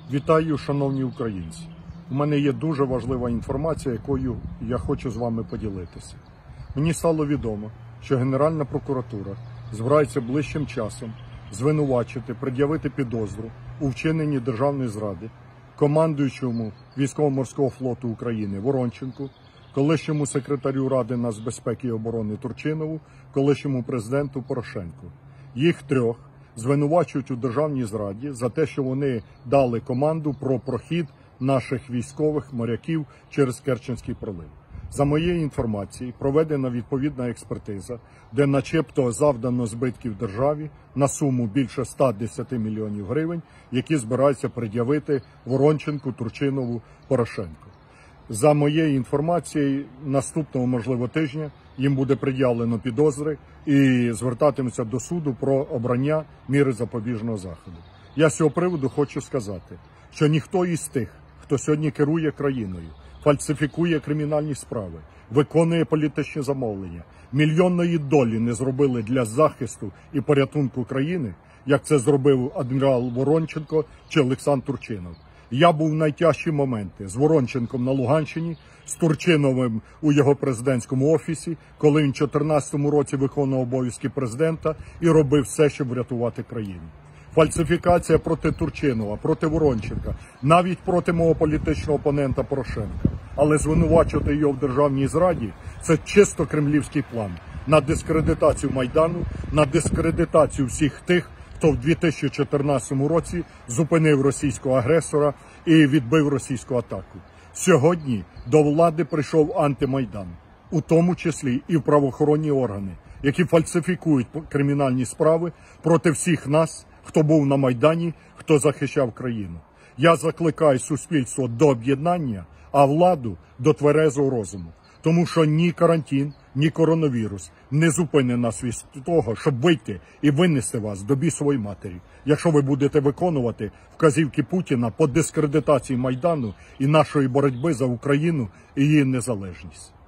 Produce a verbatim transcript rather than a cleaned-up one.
Вітаю, шановні українці! У мене є дуже важлива інформація, якою я хочу з вами поділитися. Мені стало відомо, що Генеральна прокуратура збирається ближчим часом звинувачити, пред'явити підозру у вчиненні державної зради командуючому Військово-морського флоту України Воронченку, колишньому секретарю Ради нацбезпеки і оборони Турчинову, колишньому президенту Порошенку. Їх трьох звинувачують у державній зраді за те, що вони дали команду про прохід наших військових моряків через Керченський пролив. За моєю інформацією, проведена відповідна експертиза, де начебто завдано збитків державі на суму більше ста десяти мільйонів гривень, які збираються пред'явити Воронченку, Турчинову, Порошенку. За моєю інформацією, наступного, можливо, тижня їм буде пред'явлено підозри і звертатимуться до суду про обрання міри запобіжного заходу. Я з цього приводу хочу сказати, що ніхто із тих, хто сьогодні керує країною, фальсифікує кримінальні справи, виконує політичні замовлення, мільйонної долі не зробили для захисту і порятунку країни, як це зробив адмірал Воронченко чи Олександр Турчинов. Я був в найтяжчі моменти з Воронченком на Луганщині, з Турчиновим у його президентському офісі, коли він в чотирнадцятому році виконував обов'язки президента і робив все, щоб врятувати країну. Фальсифікація проти Турчинова, проти Воронченка, навіть проти мого політичного опонента Порошенка. Але звинувачувати його в державній зраді – це чисто кремлівський план на дискредитацію Майдану, на дискредитацію всіх тих, хто в дві тисячі чотирнадцятому році зупинив російського агресора і відбив російську атаку. Сьогодні до влади прийшов антимайдан, у тому числі і в правоохоронні органи, які фальсифікують кримінальні справи проти всіх нас, хто був на Майдані, хто захищав країну. Я закликаю суспільство до об'єднання, а владу до тверезого розуму. Тому що ні карантин, ні коронавірус не зупинить нас від того, щоб вийти і винести вас до бісової матері, якщо ви будете виконувати вказівки Путіна по дискредитації Майдану і нашої боротьби за Україну і її незалежність.